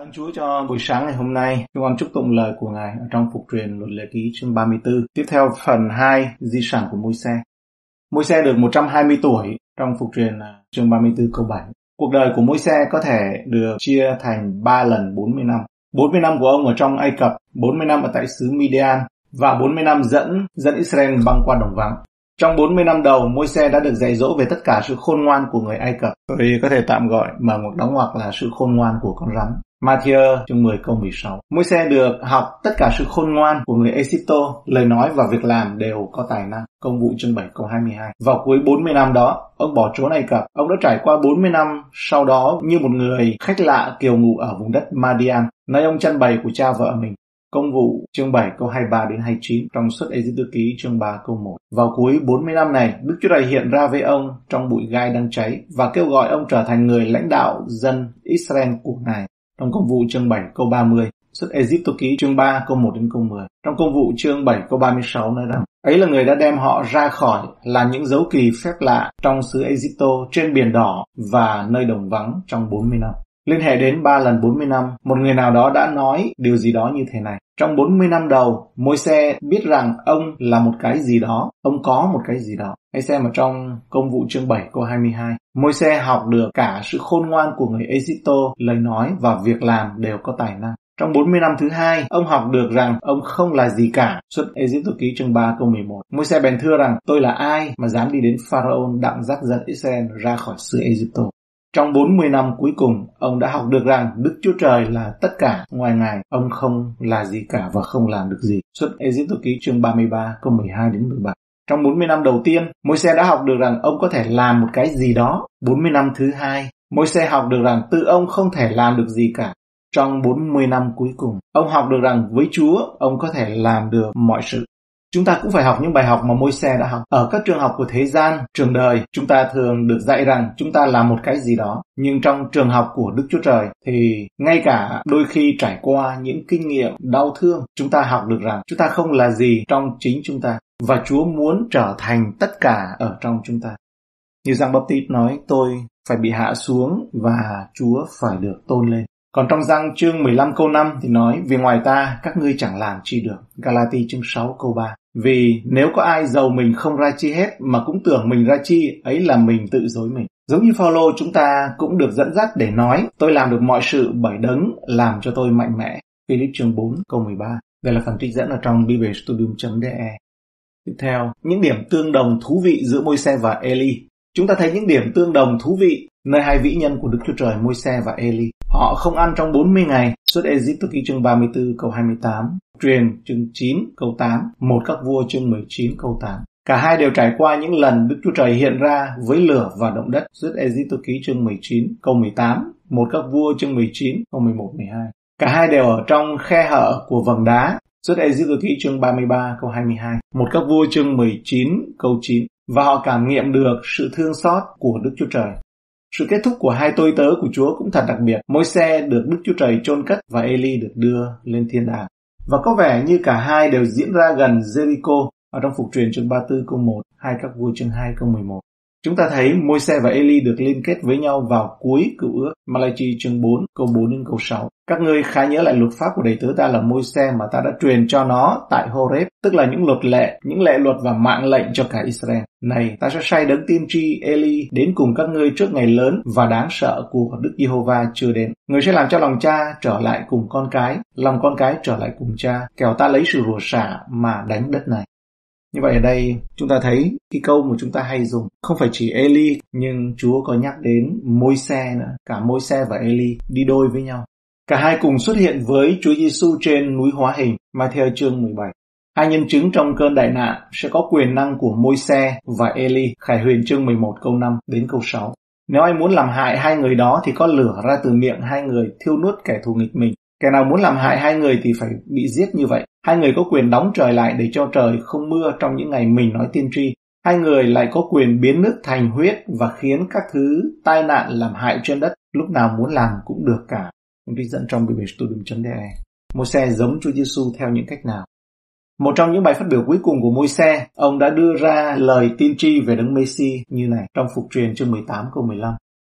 Ơn Chúa cho buổi sáng ngày hôm nay. Chúng con chúc tụng lời của Ngài ở trong Phục Truyền Luật Lệ Ký chương 34. Tiếp theo phần 2, di sản của Môi-se. Môi-se được 120 tuổi trong Phục Truyền chương 34 câu 7. Cuộc đời của Môi-se có thể được chia thành 3 lần 40 năm. 40 năm của ông ở trong Ai Cập, 40 năm ở tại xứ Midian và 40 năm dẫn Israel băng qua đồng vắng. Trong 40 năm đầu, Môi-se đã được dạy dỗ về tất cả sự khôn ngoan của người Ai Cập. Tôi có thể tạm gọi mở ngoặc đóng ngoặc là sự khôn ngoan của con rắn. Matthew chương 10 câu 16. Môi-se được học tất cả sự khôn ngoan của người Ê-xíp-tô, lời nói và việc làm đều có tài năng. Công vụ chương 7 câu 22. Vào cuối 40 năm đó, ông bỏ trốn Ai Cập. Ông đã trải qua 40 năm sau đó như một người khách lạ kiều ngụ ở vùng đất Madian, nơi ông chăn bầy của cha vợ mình. Công vụ chương 7 câu 23 đến 29 trong Xuất Ê-díp-tô ký chương 3 câu 1. Vào cuối 40 năm này, Đức Chúa Trời hiện ra với ông trong bụi gai đang cháy và kêu gọi ông trở thành người lãnh đạo dân Israel của Ngài. Trong Công vụ chương 7 câu 30, Xuất Ê-díp-tô ký chương 3 câu 1 đến câu 10. Trong Công vụ chương 7 câu 36 nói rằng: ấy là người đã đem họ ra khỏi làm những dấu kỳ phép lạ trong xứ Ê-díp-tô, trên biển đỏ và nơi đồng vắng trong 40 năm. Liên hệ đến 3 lần 40 năm, một người nào đó đã nói điều gì đó như thế này: trong 40 năm đầu, Môi-se biết rằng ông là một cái gì đó, ông có một cái gì đó. Hãy xem ở trong Công vụ chương 7 câu 22. Môi-se học được cả sự khôn ngoan của người Ê-díp-tô, lời nói và việc làm đều có tài năng. Trong 40 năm thứ hai, ông học được rằng ông không là gì cả. Xuất Ê-díp-tô ký chương 3 câu 11. Môi-se bèn thưa rằng: tôi là ai mà dám đi đến Pharaon đặng dắt dân Israel ra khỏi xứ Ê-díp-tô. Trong 40 năm cuối cùng, ông đã học được rằng Đức Chúa Trời là tất cả, ngoài Ngài, ông không là gì cả và không làm được gì. Xuất Ê-díp-tô ký chương 33 câu 12 đến 17. Trong 40 năm đầu tiên, Môi-se đã học được rằng ông có thể làm một cái gì đó. 40 năm thứ hai, Môi-se học được rằng tự ông không thể làm được gì cả. Trong 40 năm cuối cùng, ông học được rằng với Chúa, ông có thể làm được mọi sự. Chúng ta cũng phải học những bài học mà Môi-se đã học. Ở các trường học của thế gian, trường đời, chúng ta thường được dạy rằng chúng ta làm một cái gì đó. Nhưng trong trường học của Đức Chúa Trời thì ngay cả đôi khi trải qua những kinh nghiệm đau thương, chúng ta học được rằng chúng ta không là gì trong chính chúng ta. Và Chúa muốn trở thành tất cả ở trong chúng ta. Như Giăng Báp-tít nói, tôi phải bị hạ xuống và Chúa phải được tôn lên. Còn trong Giăng chương 15 câu 5 thì nói: vì ngoài ta các ngươi chẳng làm chi được. Galati chương 6 câu 3. Vì nếu có ai giàu mình không ra chi hết mà cũng tưởng mình ra chi, ấy là mình tự dối mình. Giống như Phao-lô, chúng ta cũng được dẫn dắt để nói: tôi làm được mọi sự bởi Đấng làm cho tôi mạnh mẽ. Philip chương 4 câu 13. Đây là phần trích dẫn ở trong biblestudium.de. Tiếp theo, những điểm tương đồng thú vị giữa Môi-se và Ê-li. Chúng ta thấy những điểm tương đồng thú vị nơi hai vĩ nhân của Đức Chúa Trời, Môi-se và Ê-li. Họ không ăn trong 40 ngày. Xuất Ê-díp-tô ký chương 34 câu 28, Truyền chương 9 câu 8, Một Các Vua chương 19 câu 8. Cả hai đều trải qua những lần Đức Chúa Trời hiện ra với lửa và động đất. Xuất Ê-díp-tô ký chương 19 câu 18, Một Các Vua chương 19 câu 11 12. Cả hai đều ở trong khe hở của vầng đá. Xuất Ê-díp-tô ký chương 33 câu 22, Một Các Vua chương 19 câu 9. Và họ cảm nghiệm được sự thương xót của Đức Chúa Trời. Sự kết thúc của hai tôi tớ của Chúa cũng thật đặc biệt. Môi-se được Đức Chúa Trời chôn cất và Ê-li được đưa lên thiên đàng. Và có vẻ như cả hai đều diễn ra gần Jericho ở trong Phục Truyền chương 34 câu 1, Hai Các Vua chương 2 câu 11. Chúng ta thấy Môi-se và Ê-li được liên kết với nhau vào cuối Cựu Ước, Malachi chương 4 câu 4 đến câu 6. Các ngươi khá nhớ lại luật pháp của đầy tớ ta là Môi-se mà ta đã truyền cho nó tại Horeb, tức là những luật lệ, những lệ luật và mạng lệnh cho cả Israel. Này, ta sẽ sai đấng tiên tri Ê-li đến cùng các ngươi trước ngày lớn và đáng sợ của Đức Giê-hô-va chưa đến. Người sẽ làm cho lòng cha trở lại cùng con cái, lòng con cái trở lại cùng cha, kẻo ta lấy sự rủa xả mà đánh đất này. Như vậy ở đây chúng ta thấy cái câu mà chúng ta hay dùng không phải chỉ Ê-li, nhưng Chúa có nhắc đến Môi-se nữa. Cả Môi-se và Ê-li đi đôi với nhau. Cả hai cùng xuất hiện với Chúa Giêsu trên núi Hóa Hình, Matthew chương 17. Hai nhân chứng trong cơn đại nạn sẽ có quyền năng của Môi-se và Ê-li, Khải Huyền chương 11 câu 5 đến câu 6. Nếu ai muốn làm hại hai người đó thì có lửa ra từ miệng hai người thiêu nuốt kẻ thù nghịch mình. Kẻ nào muốn làm hại hai người thì phải bị giết như vậy. Hai người có quyền đóng trời lại để cho trời không mưa trong những ngày mình nói tiên tri. Hai người lại có quyền biến nước thành huyết và khiến các thứ tai nạn làm hại trên đất lúc nào muốn làm cũng được cả. Trích dẫn trong biblestudium.de. Môi-se giống Chúa Giêsu theo những cách nào? Một trong những bài phát biểu cuối cùng của Môi-se, ông đã đưa ra lời tiên tri về Đấng Mê-si như này trong Phục Truyền chương 18 câu 15.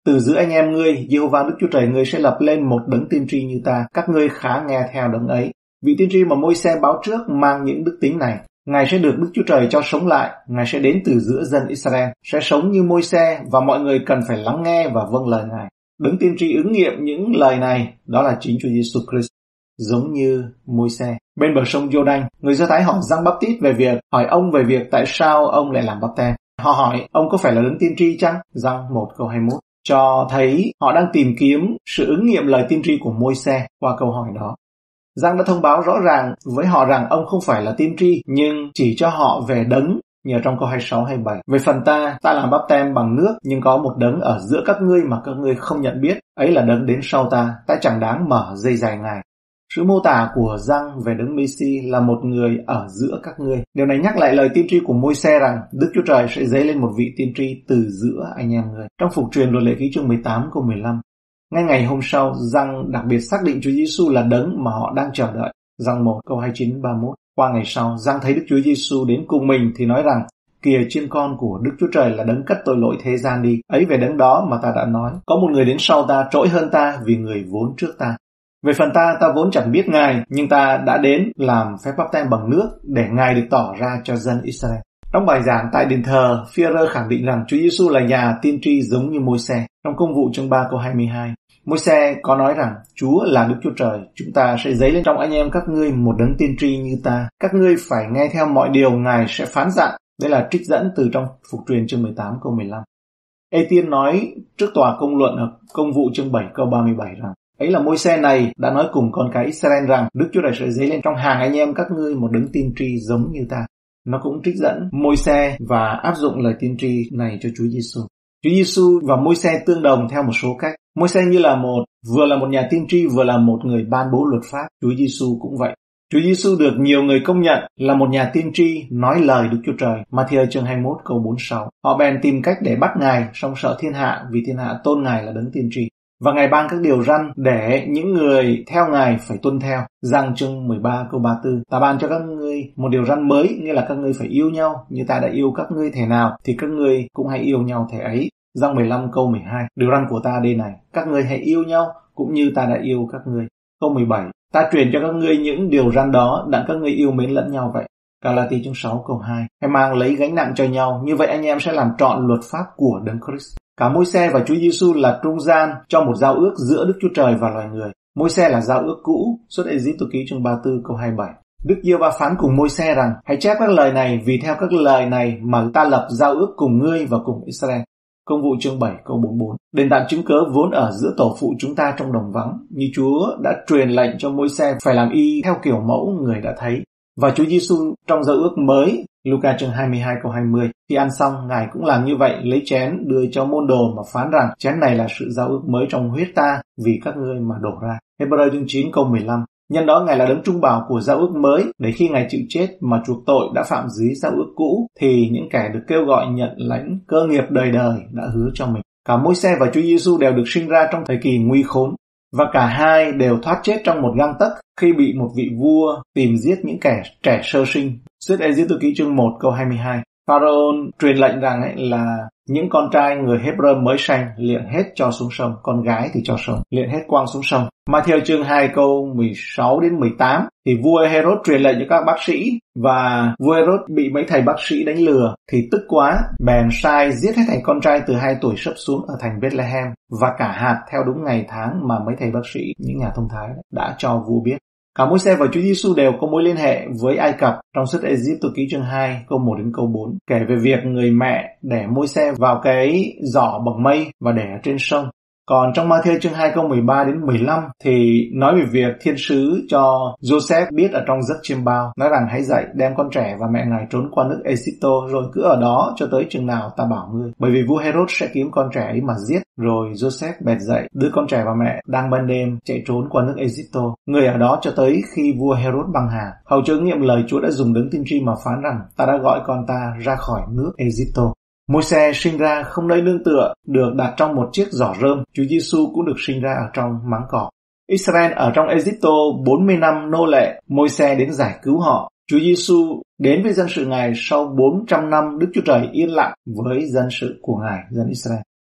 Từ giữa anh em ngươi, Giê-hô-va Đức Chúa Trời ngươi sẽ lập lên một đấng tiên tri như ta, các ngươi khá nghe theo đấng ấy. Vị tiên tri mà Môi-se báo trước mang những đức tính này. Ngài sẽ được Đức Chúa Trời cho sống lại, Ngài sẽ đến từ giữa dân Israel, sẽ sống như Môi-se và mọi người cần phải lắng nghe và vâng lời Ngài. Đấng tiên tri ứng nghiệm những lời này, đó là chính Chúa Giêsu Christ, giống như Môi-se. Bên bờ sông Giô-đanh, người Do Thái hỏi Giăng Báp-tít hỏi ông về việc tại sao ông lại làm báp-têm. Họ hỏi ông có phải là đấng tiên tri chăng? Giăng 1 câu 21 cho thấy họ đang tìm kiếm sự ứng nghiệm lời tiên tri của Môi-se qua câu hỏi đó. Giăng đã thông báo rõ ràng với họ rằng ông không phải là tiên tri, nhưng chỉ cho họ về đấng nhờ trong câu 26-27. Về phần ta làm báp-têm bằng nước, nhưng có một đấng ở giữa các ngươi mà các ngươi không nhận biết, ấy là đấng đến sau ta chẳng đáng mở dây dài Ngài. Sự mô tả của Giăng về đấng Messi là một người ở giữa các ngươi. Điều này nhắc lại lời tiên tri của Môi-se rằng Đức Chúa Trời sẽ dấy lên một vị tiên tri từ giữa anh em ngươi. Trong Phục Truyền Luật Lệ Ký chương 18 câu 15. Ngay ngày hôm sau, Giăng đặc biệt xác định Chúa Giêsu là đấng mà họ đang chờ đợi. Giăng 1 câu 29-31. Qua ngày sau, Giăng thấy Đức Chúa Giêsu đến cùng mình thì nói rằng: Kìa chiên con của Đức Chúa Trời là đấng cất tội lỗi thế gian đi. Ấy về đấng đó mà ta đã nói, có một người đến sau ta trỗi hơn ta vì người vốn trước ta. Về phần ta vốn chẳng biết Ngài, nhưng ta đã đến làm phép báp-têm bằng nước để Ngài được tỏ ra cho dân Israel. Trong bài giảng tại đền thờ, Phi-e-rơ khẳng định rằng Chúa Giêsu là nhà tiên tri giống như Môi-se. Trong Công vụ chương 3 câu 22, Môi-se có nói rằng Chúa là Đức Chúa Trời, chúng ta sẽ dấy lên trong anh em các ngươi một đấng tiên tri như ta. Các ngươi phải nghe theo mọi điều Ngài sẽ phán dặn. Đây là trích dẫn từ trong Phục Truyền chương 18 câu 15. Ê-tiên nói trước tòa công luận ở Công vụ chương 7 câu 37 rằng ấy là Môi-se này đã nói cùng con cái Israel rằng Đức Chúa Trời sẽ dấy lên trong hàng anh em các ngươi một đấng tiên tri giống như ta. Nó cũng trích dẫn Môi-se và áp dụng lời tiên tri này cho Chúa Giêsu. Chúa Giêsu và Môi-se tương đồng theo một số cách. Môi-se như là vừa là một nhà tiên tri, vừa là một người ban bố luật pháp. Chúa Giêsu cũng vậy. Chúa Giêsu được nhiều người công nhận là một nhà tiên tri nói lời Đức Chúa Trời. Ma-thi-ơ chương 21 câu 46. Họ bèn tìm cách để bắt Ngài, song sợ thiên hạ vì thiên hạ tôn Ngài là đấng tiên tri. Và Ngài ban các điều răn để những người theo Ngài phải tuân theo. Giăng chương 13 câu 34. Ta ban cho các ngươi một điều răn mới, nghĩa là các ngươi phải yêu nhau, như ta đã yêu các ngươi thể nào thì các ngươi cũng hãy yêu nhau thể ấy. Giăng 15 câu 12. Điều răn của ta đây này, các ngươi hãy yêu nhau cũng như ta đã yêu các ngươi. Câu 17. Ta truyền cho các ngươi những điều răn đó đặng các ngươi yêu mến lẫn nhau vậy. Ga-la-ti chương 6 câu 2. Hãy mang lấy gánh nặng cho nhau, như vậy anh em sẽ làm trọn luật pháp của Đấng Christ. Cả Môi-se và Chúa Giêsu là trung gian cho một giao ước giữa Đức Chúa Trời và loài người. Môi-se là giao ước cũ, Xuất Ê-díp-tô ký chương 34 câu 27. Đức Giê-hô-va phán cùng Môi-se rằng: Hãy chép các lời này, vì theo các lời này mà ta lập giao ước cùng ngươi và cùng Israel. Công vụ chương 7 câu 44. Đền tạm chứng cớ vốn ở giữa tổ phụ chúng ta trong đồng vắng, như Chúa đã truyền lệnh cho Môi-se phải làm y theo kiểu mẫu người đã thấy. Và Chúa Giêsu trong giao ước mới, Luca chương 22 câu 20, khi ăn xong, Ngài cũng làm như vậy, lấy chén đưa cho môn đồ mà phán rằng chén này là sự giao ước mới trong huyết ta vì các ngươi mà đổ ra. Hebrew chương 9 câu 15. Nhân đó Ngài là đấng trung bảo của giao ước mới, để khi Ngài chịu chết mà chuộc tội đã phạm dưới giao ước cũ, thì những kẻ được kêu gọi nhận lãnh cơ nghiệp đời đời đã hứa cho mình. Cả Môi-se và Chúa Giêsu đều được sinh ra trong thời kỳ nguy khốn, và cả hai đều thoát chết trong một gang tấc khi bị một vị vua tìm giết những kẻ trẻ sơ sinh. Xuất Ê-díp-tô ký chương 1 câu 22. Pharaoh truyền lệnh rằng là những con trai người Hebrew mới sanh liệng hết cho xuống sông, con gái thì cho sống, liệng hết quăng xuống sông. Ma-thi-ơ chương 2 câu 16 đến 18 thì vua Herod truyền lệnh cho các bác sĩ, và vua Herod bị mấy thầy bác sĩ đánh lừa thì tức quá, bèn sai giết hết thảy con trai từ 2 tuổi xấp xuống ở thành Bethlehem và cả hạt theo đúng ngày tháng mà mấy thầy bác sĩ, những nhà thông thái đã cho vua biết. Cả Môi-se và Chúa Giêsu đều có mối liên hệ với Ai Cập trong Xuất Ê-díp-tô ký chương 2 câu 1 đến câu 4, kể về việc người mẹ để Môi-se vào cái giỏ bằng mây và để ở trên sông. Còn trong Ma-thi-ơ chương 2 câu 13 đến 15 thì nói về việc thiên sứ cho Joseph biết ở trong giấc chiêm bao, nói rằng hãy dậy đem con trẻ và mẹ ngài trốn qua nước Ê-díp-tô, rồi cứ ở đó cho tới chừng nào ta bảo ngươi, bởi vì vua Herod sẽ kiếm con trẻ ấy mà giết. Rồi Joseph bèn dậy đưa con trẻ và mẹ đang ban đêm chạy trốn qua nước Ê-díp-tô, người ở đó cho tới khi vua Herod băng hà, hầu chớ nghiệm lời Chúa đã dùng đấng tiên tri mà phán rằng ta đã gọi con ta ra khỏi nước Ê-díp-tô. Môi-se sinh ra không nơi nương tựa, được đặt trong một chiếc giỏ rơm. Chúa Giêsu cũng được sinh ra ở trong máng cỏ. Israel ở trong Ê-díp-tô 40 năm nô lệ, Môi-se đến giải cứu họ. Chúa Giêsu đến với dân sự Ngài sau 400 năm Đức Chúa Trời yên lặng với dân sự của Ngài, dân Israel.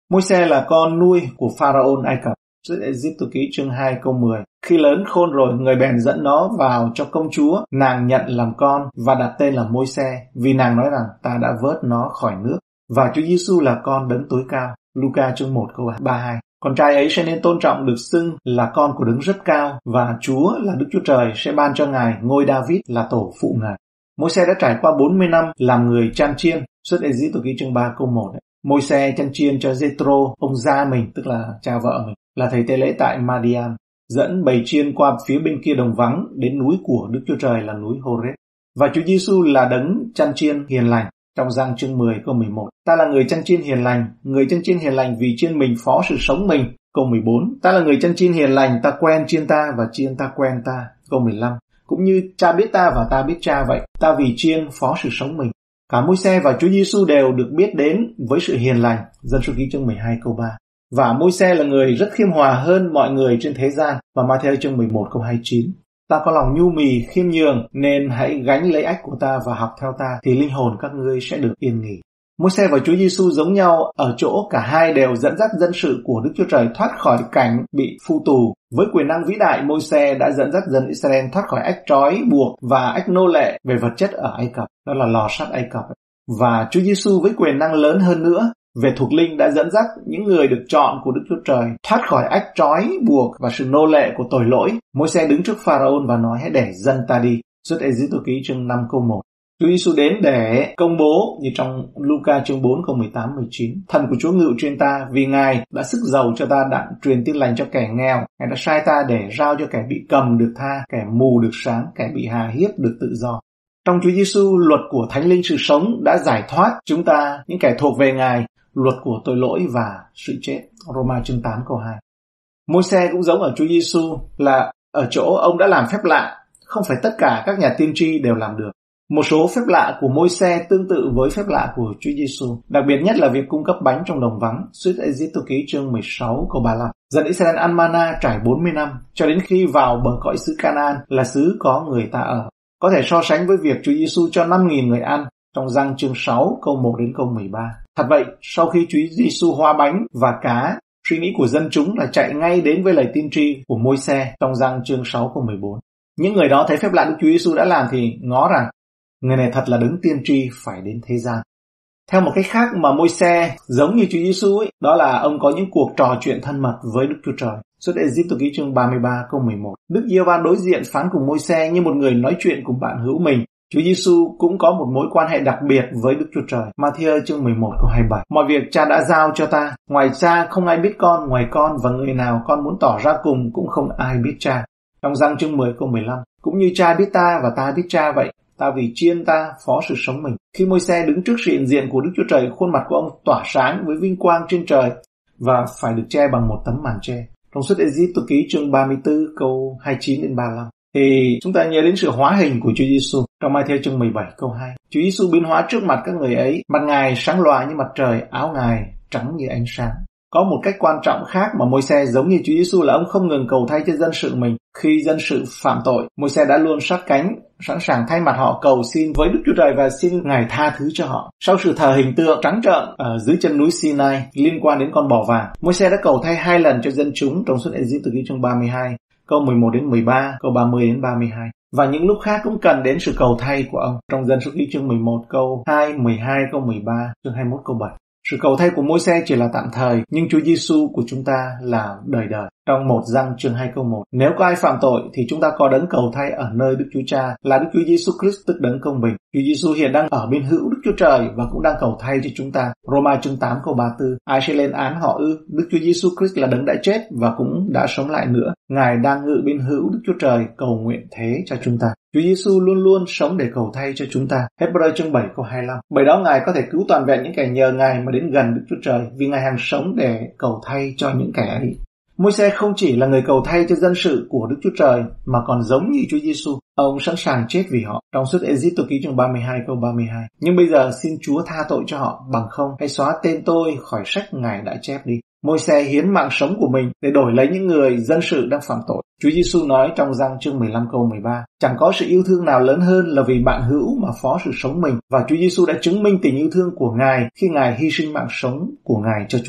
Môi-se là con nuôi của Pharaoh Ai Cập. Xuất Ê-díp-tô ký chương 2 câu 10. Khi lớn khôn rồi, người bèn dẫn nó vào cho công chúa, nàng nhận làm con và đặt tên là Môi-se, vì nàng nói rằng ta đã vớt nó khỏi nước. Và Chúa Giêsu là con đấng tối cao. Luca chương 1 câu 32. Con trai ấy sẽ nên tôn trọng được xưng là con của đấng rất cao, và Chúa là Đức Chúa Trời sẽ ban cho ngài ngôi David là tổ phụ ngài. Môi-se đã trải qua 40 năm làm người chăn chiên. Xuất Ê-díp-tô ký chương 3 câu 1. Môi-se chăn chiên cho Giê-trô, ông gia mình, tức là cha vợ mình, là thầy tế lễ tại Madian, dẫn bầy chiên qua phía bên kia đồng vắng đến núi của Đức Chúa Trời là núi Hô-rét. Và Chúa Giêsu là đấng chăn chiên hiền lành. Trong Giăng chương 10 câu 11, ta là người chăn chiên hiền lành, người chăn chiên hiền lành vì chiên mình phó sự sống mình. Câu 14, ta là người chăn chiên hiền lành, ta quen chiên ta và chiên ta quen ta. Câu 15, cũng như cha biết ta và ta biết cha vậy, ta vì chiên phó sự sống mình. Cả Môi-se và Chúa Giêsu đều được biết đến với sự hiền lành. Dân số ký chương 12 câu 3. Và Môi-se là người rất khiêm hòa hơn mọi người trên thế gian. Và Ma-thi-ơ chương 11 câu 29. Ta có lòng nhu mì, khiêm nhường, nên hãy gánh lấy ách của ta và học theo ta, thì linh hồn các ngươi sẽ được yên nghỉ. Môi-se và Chúa Giêsu giống nhau ở chỗ cả hai đều dẫn dắt dân sự của Đức Chúa Trời thoát khỏi cảnh bị phu tù. Với quyền năng vĩ đại, Môi-se đã dẫn dắt dân Israel thoát khỏi ách trói buộc và ách nô lệ về vật chất ở Ai Cập, đó là lò sắt Ai Cập. Và Chúa Giêsu với quyền năng lớn hơn nữa về thuộc linh đã dẫn dắt những người được chọn của Đức Chúa Trời thoát khỏi ách trói buộc và sự nô lệ của tội lỗi. Môi-se đứng trước Pharaoh và nói hãy để dân ta đi. Xuất Ê-díp-tô ký chương 5 câu 1. Chúa Giêsu đến để công bố như trong Luca chương 4 câu 18-19. Thần của Chúa ngự trên ta vì Ngài đã sức giàu cho ta đặng truyền tin lành cho kẻ nghèo. Ngài đã sai ta để rao cho kẻ bị cầm được tha, kẻ mù được sáng, kẻ bị hà hiếp được tự do. Trong Chúa Giêsu, luật của Thánh Linh sự sống đã giải thoát chúng ta, những kẻ thuộc về Ngài, luật của tội lỗi và sự chết. Roma chương 8 câu 2. Môi-se cũng giống ở Chúa Giêsu là ở chỗ ông đã làm phép lạ, không phải tất cả các nhà tiên tri đều làm được. Một số phép lạ của Môi-se tương tự với phép lạ của Chúa Giêsu, đặc biệt nhất là việc cung cấp bánh trong đồng vắng. Xuất Ê-díp-tô ký chương 16 câu 35. Dân Israel ăn mana trải 40 năm cho đến khi vào bờ cõi xứ Canaan là xứ có người ta ở. Có thể so sánh với việc Chúa Giêsu cho 5.000 người ăn trong Giăng chương 6 câu 1 đến câu 13. Thật vậy, sau khi Chúa Giêsu hóa bánh và cá, suy nghĩ của dân chúng là chạy ngay đến với lời tiên tri của Môi-se trong Giăng chương 6 câu 14. Những người đó thấy phép lạ Đức Chúa Giêsu đã làm thì ngó rằng người này thật là đấng tiên tri phải đến thế gian. Theo một cách khác mà Môi-se giống như Chúa Giêsu ấy, đó là ông có những cuộc trò chuyện thân mật với Đức Chúa Trời. Xuất Ê-díp-tô ký chương 33 câu 11. Đức Giê-hô-va đối diện phán cùng Môi-se như một người nói chuyện cùng bạn hữu mình. Chúa Giêsu cũng có một mối quan hệ đặc biệt với Đức Chúa Trời. Ma-thi-ơ chương 11 câu 27. Mọi việc Cha đã giao cho ta, ngoài Cha không ai biết con ngoài con, và người nào con muốn tỏ ra cùng cũng không ai biết Cha. Trong Giăng chương 10 câu 15. Cũng như Cha biết ta và ta biết Cha vậy, ta vì chiên ta phó sự sống mình. Khi Môi-se đứng trước sự hiện diện của Đức Chúa Trời, khuôn mặt của ông tỏa sáng với vinh quang trên trời và phải được che bằng một tấm màn che. Trong Xuất Ê-díp-tô ký chương 34 câu 29 đến 35. Thì chúng ta nhớ đến sự hóa hình của Chúa Giêsu trong Ma-thi-ơ chương 17 câu 2. Chúa Giêsu biến hóa trước mặt các người ấy, mặt Ngài sáng lòa như mặt trời, áo Ngài trắng như ánh sáng. Có một cách quan trọng khác mà Môi-se giống như Chúa Giêsu là ông không ngừng cầu thay cho dân sự mình. Khi dân sự phạm tội, Môi-se đã luôn sát cánh, sẵn sàng thay mặt họ cầu xin với Đức Chúa Trời và xin Ngài tha thứ cho họ. Sau sự thờ hình tượng trắng trợn ở dưới chân núi Sinai liên quan đến con bò vàng, Môi-se đã cầu thay 2 lần cho dân chúng trong Xuất Ê-díp-tô ký chương 32, câu 11 đến 13, câu 30 đến 32. Và những lúc khác cũng cần đến sự cầu thay của ông trong Dân Số Ký chương 11 câu 2, 12 câu 13, chương 21 câu 7. Sự cầu thay của Môi-se chỉ là tạm thời, nhưng Chúa Giêsu của chúng ta là đời đời. Trong 1 Giăng chương 2 câu 1, nếu có ai phạm tội thì chúng ta có đấng cầu thay ở nơi Đức Chúa Cha là Đức Chúa Giêsu Christ, tức đấng công bình. Chúa Giêsu hiện đang ở bên hữu Đức Chúa Trời và cũng đang cầu thay cho chúng ta. Roma chương 8 câu 34, ai sẽ lên án họ ư? Đức Chúa Giêsu Christ là đấng đã chết và cũng đã sống lại nữa. Ngài đang ngự bên hữu Đức Chúa Trời, cầu nguyện thế cho chúng ta. Chúa Giêsu luôn luôn sống để cầu thay cho chúng ta. Hebrew chương 7 câu 25. Bởi đó Ngài có thể cứu toàn vẹn những kẻ nhờ Ngài mà đến gần Đức Chúa Trời, vì Ngài hằng sống để cầu thay cho những kẻ ấy. Môi-se không chỉ là người cầu thay cho dân sự của Đức Chúa Trời mà còn giống như Chúa Giêsu, ông sẵn sàng chết vì họ. Trong Xuất Ê-díp-tô ký chương 32 câu 32. Nhưng bây giờ xin Chúa tha tội cho họ, bằng không hãy xóa tên tôi khỏi sách Ngài đã chép đi. Môi-se hiến mạng sống của mình để đổi lấy những người dân sự đang phạm tội. Chúa Giêsu nói trong Giăng chương 15 câu 13, chẳng có sự yêu thương nào lớn hơn là vì bạn hữu mà phó sự sống mình, và Chúa Giêsu đã chứng minh tình yêu thương của Ngài khi Ngài hy sinh mạng sống của Ngài cho chúng ta.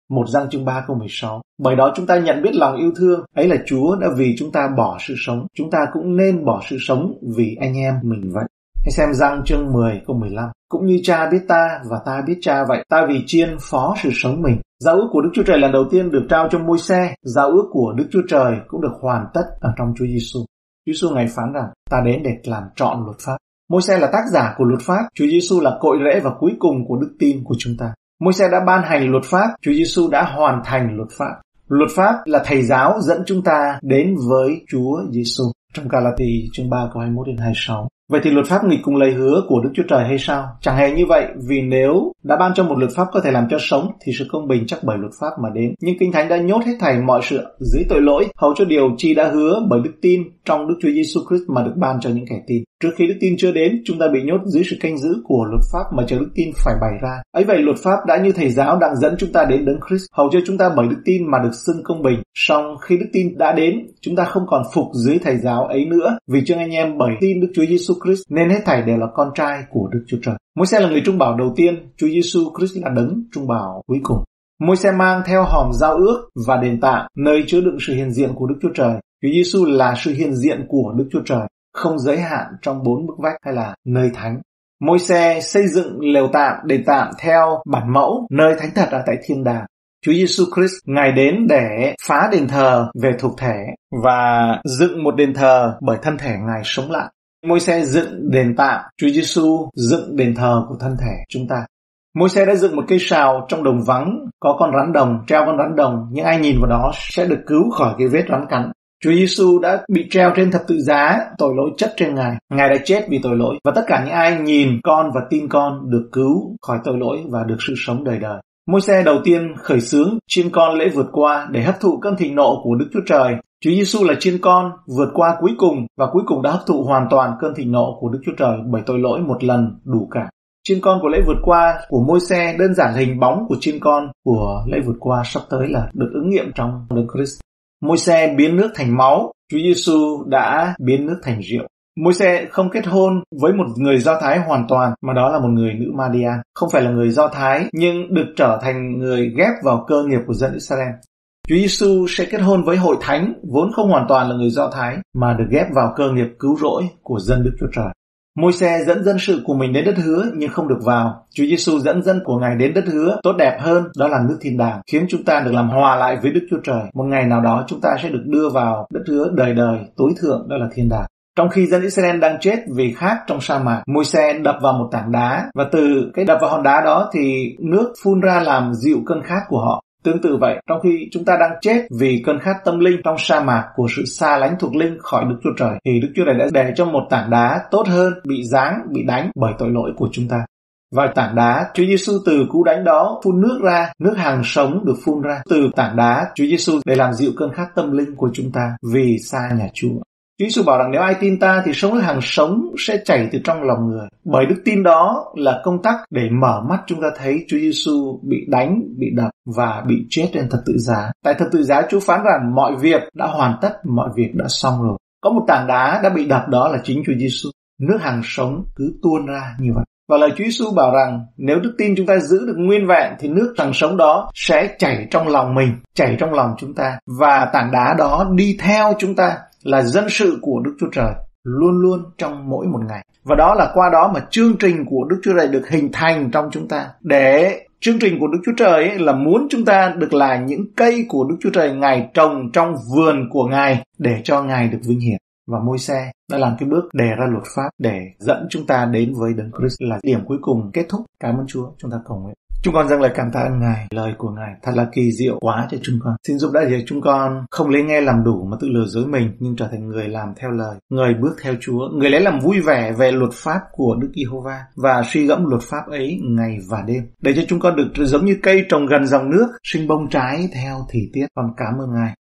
1 Giăng chương 3 câu 16. Bởi đó chúng ta nhận biết lòng yêu thương, ấy là Chúa đã vì chúng ta bỏ sự sống, chúng ta cũng nên bỏ sự sống vì anh em mình vậy. Hãy xem Giăng chương 10 câu 15. Cũng như Cha biết ta và ta biết Cha vậy, ta vì chiên phó sự sống mình. Giao ước của Đức Chúa Trời lần đầu tiên được trao cho Môi-se, giao ước của Đức Chúa Trời cũng được hoàn tất ở trong Chúa Giêsu. Chúa Giêsu Ngài phán rằng, ta đến để làm trọn luật pháp. Môi-se là tác giả của luật pháp, Chúa Giêsu là cội rễ và cuối cùng của đức tin của chúng ta. Môi-se đã ban hành luật pháp, Chúa Giêsu đã hoàn thành luật pháp. Luật pháp là thầy giáo dẫn chúng ta đến với Chúa Giêsu. Trong Ga-la-ti chương 3 câu 21 đến 26. Vậy thì luật pháp nghịch cùng lời hứa của Đức Chúa Trời hay sao? Chẳng hề như vậy, vì nếu đã ban cho một luật pháp có thể làm cho sống thì sự công bình chắc bởi luật pháp mà đến. Nhưng Kinh Thánh đã nhốt hết thảy mọi sự dưới tội lỗi, hầu cho điều chi đã hứa bởi đức tin trong Đức Chúa Giêsu Christ mà được ban cho những kẻ tin. Trước khi đức tin chưa đến, chúng ta bị nhốt dưới sự canh giữ của luật pháp mà chờ đức tin phải bày ra. Ấy vậy, luật pháp đã như thầy giáo đang dẫn chúng ta đến Đấng Christ, hầu cho chúng ta bởi đức tin mà được xưng công bình. Song khi đức tin đã đến, chúng ta không còn phục dưới thầy giáo ấy nữa, vì chương anh em bởi tin Đức Chúa Giêsu Christ nên hết thảy đều là con trai của Đức Chúa Trời. Môi-se là người trung bảo đầu tiên, Chúa Giêsu Christ là đấng trung bảo cuối cùng. Môi-se mang theo hòm giao ước và đền tạm, nơi chứa đựng sự hiện diện của Đức Chúa Trời. Chúa Giêsu là sự hiện diện của Đức Chúa Trời, không giới hạn trong 4 bức vách hay là nơi thánh. Môi-se xây dựng lều tạm, đền tạm theo bản mẫu, nơi thánh thật ở tại thiên đàng. Chúa Giêsu Christ, Ngài đến để phá đền thờ về thuộc thể và dựng một đền thờ bởi thân thể Ngài sống lại. Môi-se dựng đền tạm, Chúa Giêsu dựng đền thờ của thân thể chúng ta. Môi-se đã dựng một cây sào trong đồng vắng, có con rắn đồng, treo con rắn đồng, nhưng ai nhìn vào đó sẽ được cứu khỏi cái vết rắn cắn. Chúa Giêsu đã bị treo trên thập tự giá, tội lỗi chất trên Ngài. Ngài đã chết vì tội lỗi, và tất cả những ai nhìn con và tin con được cứu khỏi tội lỗi và được sự sống đời đời. Môi-se đầu tiên khởi xướng chiên con lễ vượt qua để hấp thụ cơn thịnh nộ của Đức Chúa Trời. Chúa Giêsu là chiên con vượt qua cuối cùng và cuối cùng đã hấp thụ hoàn toàn cơn thịnh nộ của Đức Chúa Trời bởi tội lỗi một lần đủ cả. Chiên con của lễ vượt qua của Môi-se đơn giản là hình bóng của chiên con của lễ vượt qua sắp tới là được ứng nghiệm trong Đấng Christ. Môi-se biến nước thành máu, Chúa Giêsu đã biến nước thành rượu. Môi-se không kết hôn với một người Do Thái hoàn toàn, mà đó là một người nữ Ma-đi-an, không phải là người Do Thái nhưng được trở thành người ghép vào cơ nghiệp của dân Israel. Chúa Giêsu sẽ kết hôn với hội thánh vốn không hoàn toàn là người Do Thái mà được ghép vào cơ nghiệp cứu rỗi của dân Đức Chúa Trời. Môi-se dẫn dân sự của mình đến đất hứa nhưng không được vào. Chúa Giêsu dẫn dân của Ngài đến đất hứa tốt đẹp hơn, đó là nước thiên đàng, khiến chúng ta được làm hòa lại với Đức Chúa Trời. Một ngày nào đó chúng ta sẽ được đưa vào đất hứa đời đời tối thượng, đó là thiên đàng. Trong khi dân Israel đang chết vì khát trong sa mạc, Môi-se đập vào một tảng đá và từ cái đập vào hòn đá đó thì nước phun ra làm dịu cơn khát của họ. Tương tự vậy, trong khi chúng ta đang chết vì cơn khát tâm linh trong sa mạc của sự xa lánh thuộc linh khỏi Đức Chúa Trời, thì Đức Chúa Trời đã để cho một tảng đá tốt hơn bị giáng, bị đánh bởi tội lỗi của chúng ta. Và tảng đá, Chúa Giêsu từ cú đánh đó phun nước ra, nước hàng sống được phun ra từ tảng đá Chúa Giêsu để làm dịu cơn khát tâm linh của chúng ta vì xa nhà Chúa. Chúa Giêsu bảo rằng nếu ai tin ta thì sông nước hàng sống sẽ chảy từ trong lòng người. Bởi đức tin đó là công tắc để mở mắt chúng ta thấy Chúa Giêsu bị đánh, bị đập và bị chết trên thập tự giá. Tại thập tự giá Chúa phán rằng mọi việc đã hoàn tất, mọi việc đã xong rồi. Có một tảng đá đã bị đập, đó là chính Chúa Giêsu. Nước hàng sống cứ tuôn ra như vậy. Và lời Chúa Giêsu bảo rằng nếu đức tin chúng ta giữ được nguyên vẹn thì nước hàng sống đó sẽ chảy trong lòng mình, chảy trong lòng chúng ta. Và tảng đá đó đi theo chúng ta là dân sự của Đức Chúa Trời luôn luôn trong mỗi một ngày. Và đó là qua đó mà chương trình của Đức Chúa Trời được hình thành trong chúng ta. Để chương trình của Đức Chúa Trời ấy là muốn chúng ta được là những cây của Đức Chúa Trời Ngài trồng trong vườn của Ngài để cho Ngài được vinh hiển. Và Môi-se đã làm cái bước đề ra luật pháp để dẫn chúng ta đến với Đấng Christ là điểm cuối cùng kết thúc. Cảm ơn Chúa, chúng ta cầu nguyện. Chúng con dâng lời cảm tạ ơn Ngài, lời của Ngài thật là kỳ diệu quá cho chúng con. Xin giúp đỡ để chúng con không lấy nghe làm đủ mà tự lừa dối mình, nhưng trở thành người làm theo lời, người bước theo Chúa, người lấy làm vui vẻ về luật pháp của Đức Giê-hô-va và suy gẫm luật pháp ấy ngày và đêm, để cho chúng con được giống như cây trồng gần dòng nước, sinh bông trái theo thì tiết. Con cảm ơn Ngài